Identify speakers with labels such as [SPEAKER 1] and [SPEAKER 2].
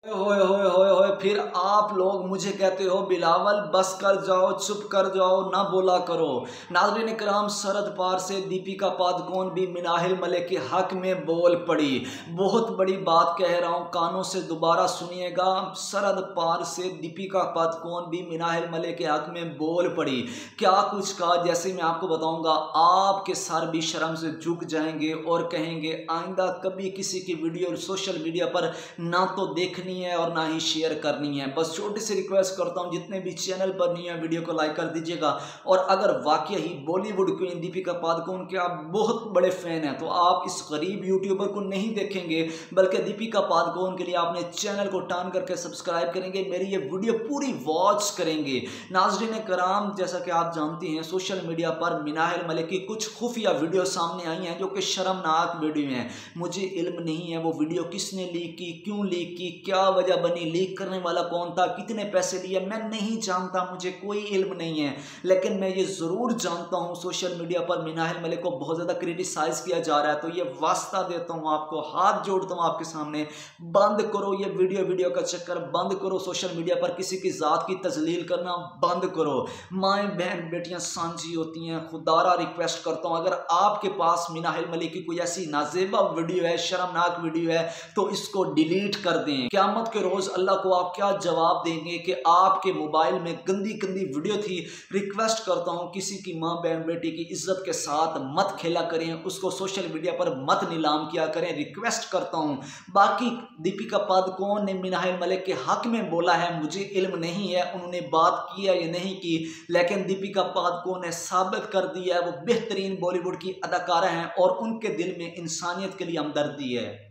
[SPEAKER 1] होए होए होए होए, फिर आप लोग मुझे कहते हो बिलावल बस कर जाओ, चुप कर जाओ, ना बोला करो। नाज़रीन इकराम, शरद पार से दीपिका पादुकोण भी मिनाहिल मलिक के हक में बोल पड़ी। बहुत बड़ी बात कह रहा हूं, कानों से दोबारा सुनिएगा। शरद पार से दीपिका पादुकोण भी मिनाहिल मलिक के हक में बोल पड़ी। क्या कुछ कहा, जैसे मैं आपको बताऊंगा, आपके सर भी शर्म से झुक जाएंगे और कहेंगे आइंदा कभी किसी की वीडियो सोशल मीडिया पर ना तो देखनी है और ना ही शेयर करनी है। बस छोटी सी रिक्वेस्ट करता हूं, जितने भी चैनल पर नहीं है वीडियो को लाइक कर दीजिएगा। और अगर वाकई ही बॉलीवुड क्वीन दीपिका पादुकोण के आप बहुत बड़े फैन हैं तो आप इस गरीब यूट्यूबर को नहीं देखेंगे, बल्कि दीपिका पादुकोण के लिए आपने चैनल को टर्न करके सब्सक्राइब करेंगे, मेरी ये वीडियो पूरी वॉच करेंगे। नाज़रीन कराम, जैसा कि आप जानते हैं सोशल मीडिया पर मिनाहिल मलिक की कुछ खुफिया वीडियो सामने आई हैं जो कि शर्मनाक वीडियो हैं। मुझे इल्म नहीं है वो वीडियो किसने लीक की, क्यों लीक की, क्या वजह बनी, लीक करने वाला कौन था, कितने पैसे लिए, मैं नहीं जानता, मुझे कोई इल्म नहीं है। लेकिन मैं ये जरूर जानता हूं सोशल मीडिया पर मिनाहिल मलिक को बहुत ज्यादा क्रिटिसाइज किया जा रहा है। तो ये वास्ता देता हूं आपको, हाथ जोड़ता हूं आपके सामने, बंद करो ये वीडियो का चक्कर, बंद करो सोशल मीडिया पर किसी की जात की तजलील करना बंद करो। माएँ बहन बेटियां साझी होती हैं, खुदारा रिक्वेस्ट करता हूं, अगर आपके पास मिनाहिल मलिक की कोई ऐसी नाजेबा वीडियो है, शर्मनाक वीडियो है, तो इसको डिलीट कर दें। क़यामत के रोज अल्लाह को आप क्या जवाब देंगे कि आपके मोबाइल में गंदी गंदी वीडियो थी। रिक्वेस्ट करता हूं, किसी की मां बहन बेटी की इज्जत के साथ मत खेला करें, उसको सोशल मीडिया पर मत नीलाम किया करें, रिक्वेस्ट करता हूं। बाकी दीपिका पादुकोण ने मिनाहिल मलिक के हक में बोला है, मुझे इल्म नहीं है उन्होंने बात की है या नहीं की, लेकिन दीपिका पादुकोण ने साबित कर दिया है वो बेहतरीन बॉलीवुड की अदाकारा हैं और उनके दिल में इंसानियत के लिए हमदर्दी है।